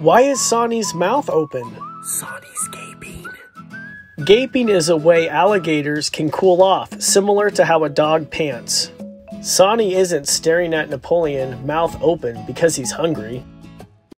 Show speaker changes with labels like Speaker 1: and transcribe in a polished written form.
Speaker 1: Why is Soni's mouth open?
Speaker 2: Soni's gaping.
Speaker 1: Gaping is a way alligators can cool off, similar to how a dog pants. Soni isn't staring at Napoleon, mouth open, because he's hungry.